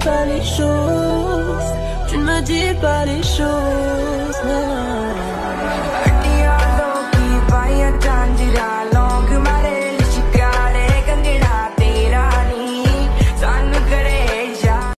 pas les choses, tu ne me dis pas les choses.